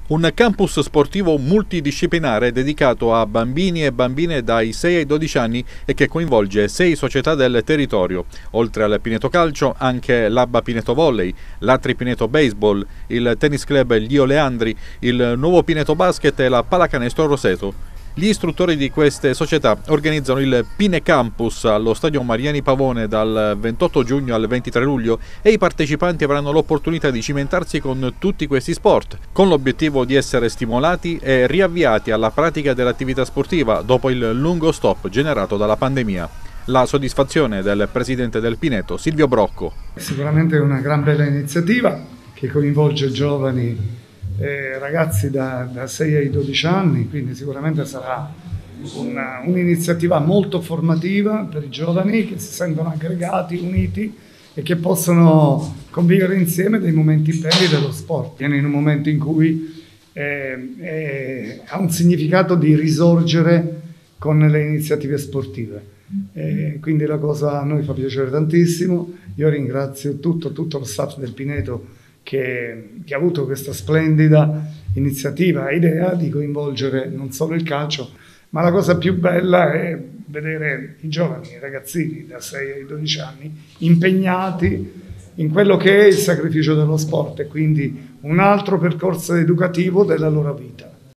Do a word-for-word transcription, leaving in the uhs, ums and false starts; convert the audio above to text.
Un campus sportivo multidisciplinare dedicato a bambini e bambine dai sei ai dodici anni e che coinvolge sei società del territorio. Oltre al Pineto Calcio, anche l'Abba Pineto Volley, l'Atri Pineto Baseball, il Tennis Club Lio Leandri, il Nuovo Pineto Basket e la Pallacanestro Roseto. Gli istruttori di queste società organizzano il Pine Campus allo Stadio Mariani Pavone dal ventotto giugno al ventitré luglio e i partecipanti avranno l'opportunità di cimentarsi con tutti questi sport, con l'obiettivo di essere stimolati e riavviati alla pratica dell'attività sportiva dopo il lungo stop generato dalla pandemia. La soddisfazione del presidente del Pineto, Silvio Brocco. Sicuramente è una gran bella iniziativa che coinvolge giovani Eh, ragazzi da, da sei ai dodici anni, quindi sicuramente sarà un'iniziativa molto formativa per i giovani che si sentono aggregati, uniti e che possono convivere insieme dei momenti belli dello sport, in un momento in cui eh, eh, ha un significato di risorgere con le iniziative sportive. Eh, quindi la cosa a noi fa piacere tantissimo. Io ringrazio tutto, tutto lo staff del Pineto Che, che ha avuto questa splendida iniziativa, idea di coinvolgere non solo il calcio, ma la cosa più bella è vedere i giovani, i ragazzini da sei ai dodici anni impegnati in quello che è il sacrificio dello sport e quindi un altro percorso educativo della loro vita.